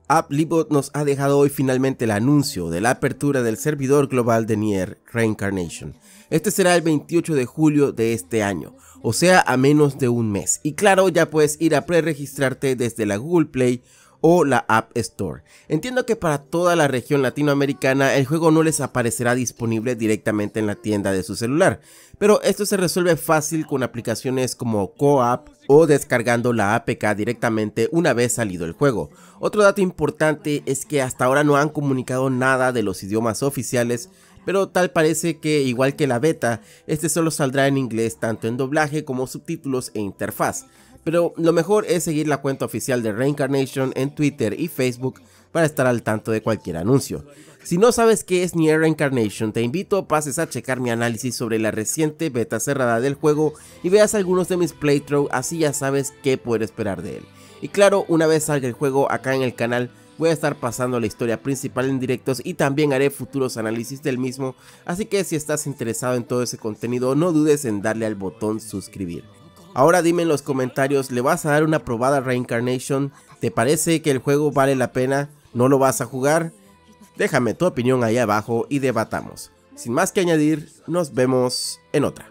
Applebot nos ha dejado hoy finalmente el anuncio de la apertura del servidor global de Nier Reincarnation. Este será el 28 de julio de este año, o sea a menos de un mes. Y claro, ya puedes ir a pre-registrarte desde la Google Play o la App Store. Entiendo que para toda la región latinoamericana el juego no les aparecerá disponible directamente en la tienda de su celular, pero esto se resuelve fácil con aplicaciones como Co-op o descargando la APK directamente una vez salido el juego. Otro dato importante es que hasta ahora no han comunicado nada de los idiomas oficiales, pero tal parece que, igual que la beta, este solo saldrá en inglés tanto en doblaje como subtítulos e interfaz. Pero lo mejor es seguir la cuenta oficial de Reincarnation en Twitter y Facebook para estar al tanto de cualquier anuncio. Si no sabes qué es Nier Reincarnation, te invito a pases a checar mi análisis sobre la reciente beta cerrada del juego y veas algunos de mis playthroughs, así ya sabes qué poder esperar de él. Y claro, una vez salga el juego acá en el canal, voy a estar pasando la historia principal en directos y también haré futuros análisis del mismo, así que si estás interesado en todo ese contenido, no dudes en darle al botón suscribir. Ahora dime en los comentarios, ¿le vas a dar una probada a Reincarnation? ¿Te parece que el juego vale la pena? ¿No lo vas a jugar? Déjame tu opinión ahí abajo y debatamos. Sin más que añadir, nos vemos en otra.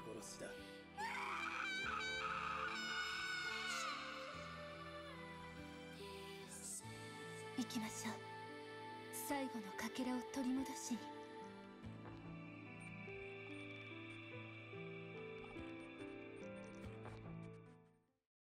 行きましょう。最後のかけらを取り戻しに。